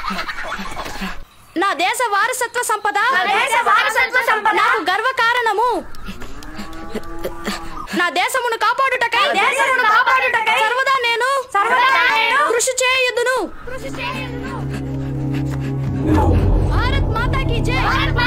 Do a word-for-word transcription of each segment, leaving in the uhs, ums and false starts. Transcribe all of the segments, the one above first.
నా దేశ వారసత్వ సంపద నాకు గర్వ కారణము. నా దేశమును కాపాడుటకై సర్వదా నేను కృషి చేయుదును. భారత్ మాతా కీ జై.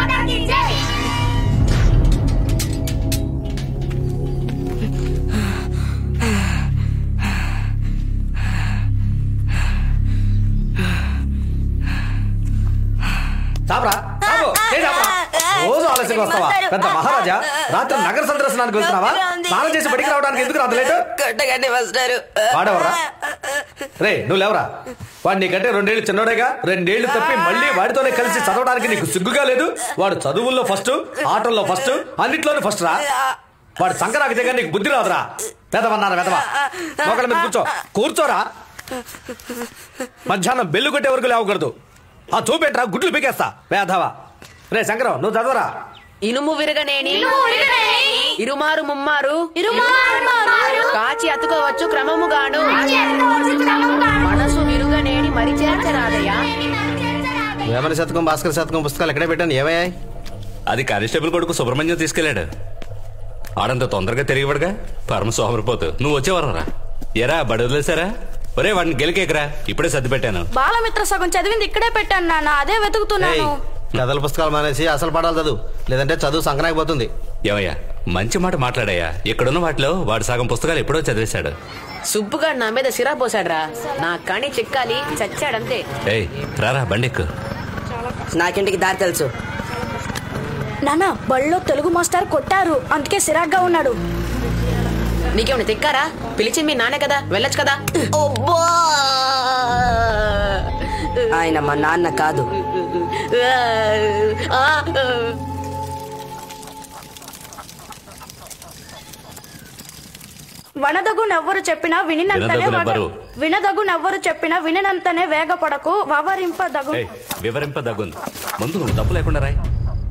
రోజు ఆలస్యంగా వస్తావా? పెద్ద మహారాజా, రాత్రి నగర సందర్శనానికి వెళ్తున్నావా? స్నానం చేసి బడికి రావడానికి ఎందుకు రాదు లేటు? వాడెవరా? రే నువ్వు లేవరా? వాడు నీకంటే రెండేళ్లు చిన్నోడేగా. రెండేళ్లు తప్పి మళ్ళీ వాడితోనే కలిసి చదవడానికి నీకు సిగ్గుగా లేదు? వాడు చదువుల్లో ఫస్ట్, ఆటల్లో ఫస్ట్, అన్నిట్లోనూ ఫస్ట్ రా. వాడు సంకరాకి దగ్గర నీకు బుద్ధి రాదురా. పెదవన్నారా పెదవా? ఒకళ్ళ మీద కూర్చో. కూర్చోరా. మధ్యాహ్నం బెల్లు కొట్టే వరకు లేవకూడదు. ఆ చూపెట్రా, గుడ్లు పీకేస్తా వేధవా. రే శంకరం నువ్వు చదవరా. ఇనుము విరగనేని ఇరుమారు ముమ్మారు కాచి అతుకోవచ్చు క్రమముగాను మనసు విరుగనేని మరి చేర్చరాదయ్యా. వేమన శతకం, భాస్కర శతకం పుస్తకాలు ఎక్కడే పెట్టాను? ఏమయ్యాయి? అది కానిస్టేబుల్ కొడుకు సుబ్రహ్మణ్యం తీసుకెళ్లాడు. ఆడంత తొందరగా తిరిగిపడగా పరమ సోమరిపోతు. నువ్వు వచ్చేవారా? ఎరా బడి వదిలేసారా? ఒరే వాడిని గెలికేకరా, ఇప్పుడే సర్ది పెట్టాను. బాలమిత్ర సగం చదివింది ఇక్కడే పెట్టాను నాన్న, అదే వెతుకుతున్నాను. కథల పుస్తకాలు మానేసి అసలు పాఠాలు చదువు, లేదంటే చదువు సంకనాకపోతుంది. ఏమయ్యా మంచి మాట మాట్లాడయ్యా. ఇక్కడున్న వాటిలో వాడు సగం పుస్తకాలు ఎప్పుడో చదివేశాడు. సుబ్బుగాడు నా మీద సిరా పోసాడ్రా. నా కణి చిక్కాలి, చచ్చాడంతే. ఏయ్ రారా బండెక్కు. నాకింటికి దారి తెలుసు. నాన్న బళ్ళో తెలుగు మాస్టర్ కొట్టారు, అందుకే సిరాగ్గా ఉన్నాడు. నీకేమైనా తిక్కారా? పిలిచి మీ నాన్న కదా, వెళ్ళొచ్చు కదా. ఆయన మా నాన్న కాదు. వనదగు నవ్వరు చెప్పినా వినినంతనే వినదగు నవ్వరు చెప్పినా వినినంతనే వేగపడకు వవరింపదగు వివరింపదగు. ముందు నువ్వు తప్పు లేకుండా రాయ్.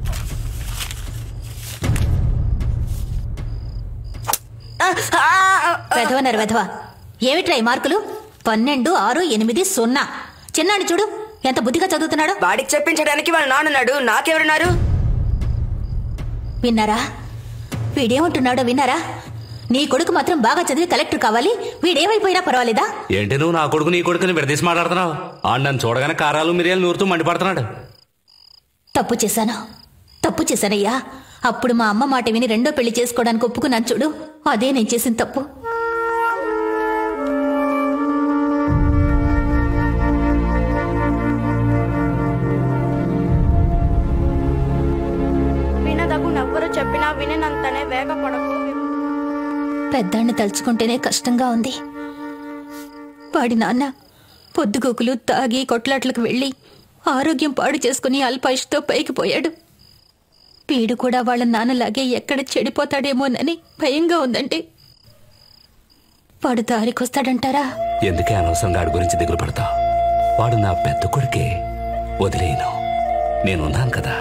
వెధవనరు వెధవ. ఏమిట్రా ఈ మార్కులు? పన్నెండు ఆరు ఎనిమిది సున్నా. చిన్నాడు చూడు ఎంత బుద్ధిగా చదువుతున్నాడు. వాడికి చెప్పించడానికి వాళ్ళ నాన్నన్నాడు, నాకెవరున్నారు? విన్నారా? వీడేమంటున్నాడో విన్నారా? నీ కొడుకు మాత్రం బాగా చదివి కలెక్టర్ కావాలి, వీడేమైపోయినా పర్వాలేదా? ఏంటి నువ్వు నా కొడుకు నీ కొడుకుని విడదీసి మాట్లాడుతున్నావు? ఆ నన్ను చూడగానే కారాలు మిరియాలు నూరుతూ మండిపడుతున్నాడు. తప్పు చేశాను, తప్పు చేశానయ్యా. అప్పుడు మా అమ్మ మాట విని రెండో పెళ్లి చేసుకోవడానికి ఒప్పుకున్నాను చూడు, అదే నేను చేసిన తప్పు. వినదగు నవ్వరు చెప్పినా వినినంతనే వేగపడకు. పెద్దాన్ని తలుచుకుంటేనే కష్టంగా ఉంది. వాడి నాన్న పొద్దుగోకులు తాగి కొట్లాట్లకు వెళ్ళి ఆరోగ్యం పాడు చేసుకుని అల్పాయుష్తో పైకి పోయాడు. వీడు కూడా వాళ్ళ నాన్నలాగే ఎక్కడ చెడిపోతాడేమోనని భయంగా ఉందంటే వాడు దారికొస్తాడంటారా? ఎందుకే అనవసరంగా వాడి గురించి దిగులు పడతావు? వాడు నా పెద్ద కొడుకే, వదిలేను. నేనున్నాను కదా.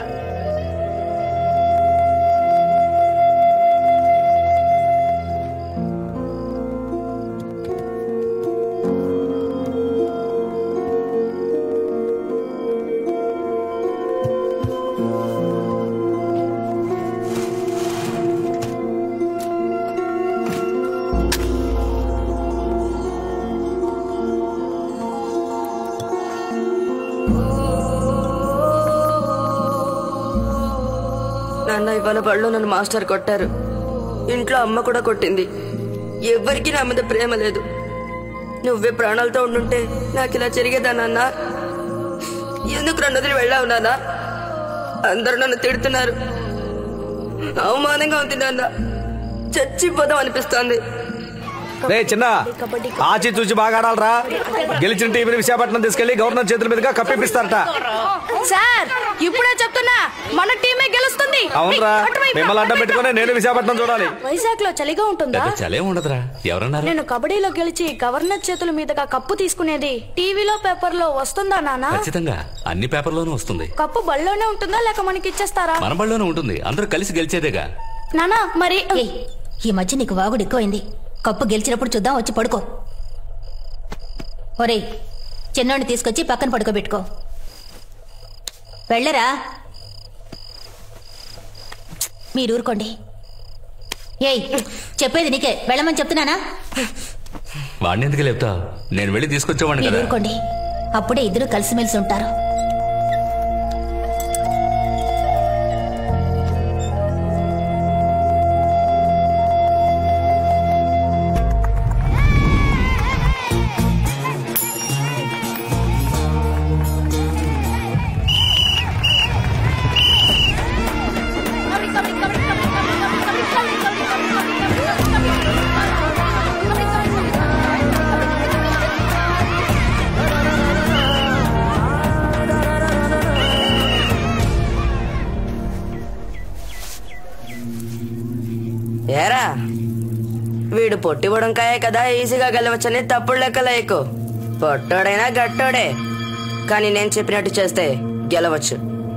నాన్న ఇవాళ బడిలో నన్ను మాస్టర్ కొట్టారు, ఇంట్లో అమ్మ కూడా కొట్టింది. ఎవ్వరికీ నా మీద ప్రేమ లేదు. నువ్వే ప్రాణాలతో ఉండుంటే నాకు ఇలా జరిగేదా నాన్న? ఎందుకు రెండు వదిలి వెళ్ళావు నాన్న? అందరూ నన్ను తిడుతున్నారు, అవమానంగా ఉంది నాన్న. చచ్చిపోదాం అనిపిస్తోంది. రే చిన్న, ఆచి తూచి బాగా ఆడాలరా. గెలిచిన టీవీని విశాఖపట్నం తీసుకెళ్లి గవర్నర్ చేతుల మీదుగా కప్పిపిస్తారట. సార్ ఇప్పుడే చెప్తున్నా, మన టీమే గెలుస్తుంది. అవునరా, మిమ్మల్ని అడ్డం పెట్టుకుని నేను విశాఖపట్నం చూడాలి. వైజాగ్ లో చలిగా ఉంటుందా? చలే ఉండదురా. ఎవరన్నారు? నేను కబడ్డీలో గెలిచి గవర్నర్ చేతుల మీదుగా కప్పు తీసుకునేది టీవీలో పేపర్ లో వస్తుందా నాన్న? ఖచ్చితంగా అన్ని పేపర్లోనూ వస్తుంది. కప్పు బళ్ళోనే ఉంటుందా లేక మనకి ఇచ్చేస్తారా? మన బళ్ళోనే ఉంటుంది, అందరూ కలిసి గెలిచేదేగా. నానా మరి ఈ మధ్య నీకు వాగుడు ఎక్కువైంది. కప్పు గెలిచినప్పుడు చూద్దాం, వచ్చి పడుకో. ఒరేయ్ చిన్నోడిని తీసుకొచ్చి పక్కన పడుకోబెట్టుకో. వెళ్ళరా. మీరు ఊరుకోండి. ఏయ్ చెప్పేది నీకే, వెళ్ళమని చెప్తున్నానా? వాడిని ఎందుకు లేపుతావు? నేను వెళ్ళి తీసుకొచ్చేవాడిని మీరు కదా. ఊరుకోండి, అప్పుడే ఇద్దరు కలిసిమెలిసి ఉంటారు. ఏరా వీడు పొట్టి బుడంకాయే కదా, ఈజీగా గెలవచ్చని తప్పుడు లెక్కలేకు. పొట్టోడైనా గట్టోడే, కానీ నేను చెప్పినట్టు చేస్తే గెలవచ్చు.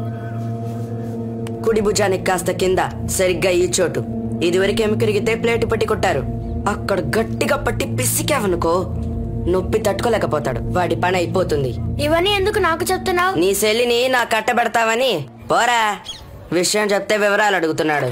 కుడి భుజానికి కాస్త కింద సరిగ్గా ఈ చోటు. ఇదివరకు ఎముకరిగితే ప్లేటు పట్టి కొట్టారు. అక్కడ గట్టిగా పట్టి పిసికావనుకో నొప్పి తట్టుకోలేకపోతాడు. వాడి పని అయిపోతుంది. ఇవన్నీ ఎందుకు నాకు చెప్తున్నావు? నీ సెల్లిని నా కట్టబెడతావని. పోరా, విషయం చెప్తే వివరాలు అడుగుతున్నాడు.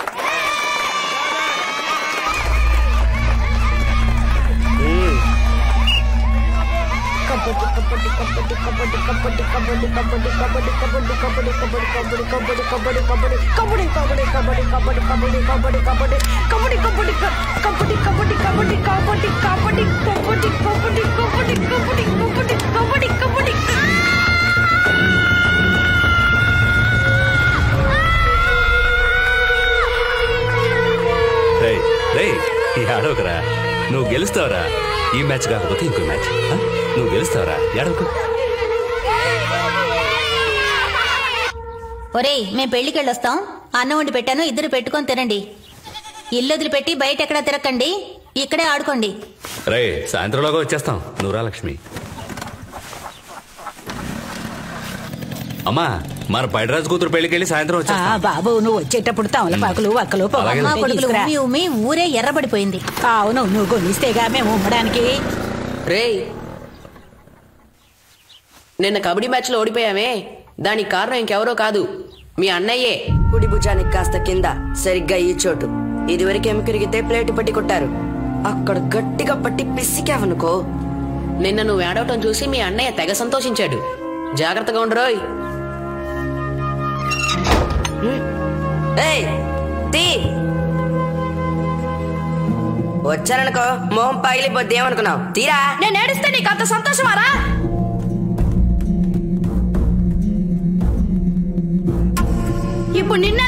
ఏడవకరా, నువ్వు గెలుస్తావరా. ఈ మ్యాచ్ కాకపోతే ఇంకో మ్యాచ్ నువ్వు గెలుస్తావరా. ఏడవకు. ఒరేయ్, మేము పెళ్లికి వెళ్ళొస్తాం. అన్నం వండి పెట్టాను, ఇద్దరు పెట్టుకొని తినండి. ఇల్లు వదిలిపెట్టి బయట ఎక్కడా తిరగకండి, ఇక్కడే ఆడుకోండి. రే, సాయంత్రంలోగా వచ్చేస్తాం. నువ్వురా లక్ష్మి. అమ్మా, మన పైడరాజు కూతురు పెళ్లికి వెళ్ళి సాయంత్రం వచ్చా. బాబు, నువ్వు వచ్చేటప్పుడు తమలపాకులు వక్కలు అమ్మా కొడుకులు ఉమ్మి ఉమ్మి ఊరే ఎర్రబడిపోయింది. అవును, నువ్వు కొనిస్తేగా మేము ఉమ్మడానికి. రే, నిన్న కబడ్డీ మ్యాచ్ లో ఓడిపోయామే, దానికి కారణం ఇంకెవరో కాదు, మీ అన్నయ్యే. కుడి భుజానికి కాస్త కింద సరిగ్గా ఈ చోటు. ఇదివరకు ఎముకరిగితే ప్లేటు పట్టి కొట్టారు. అక్కడ గట్టిగా పట్టి పిసికావనుకో. నిన్న నువ్వు ఏడవటం చూసి మీ అన్నయ్య తెగ సంతోషించాడు. జాగ్రత్తగా ఉండరోయ్. వచ్చారనుకో మొహం పగిలిపోద్ది. ఏమనుకున్నావు? తీరా. నేను ఏడిస్తే నీకు అంత సంతోషమారా? ఇప్పుడు నిన్నే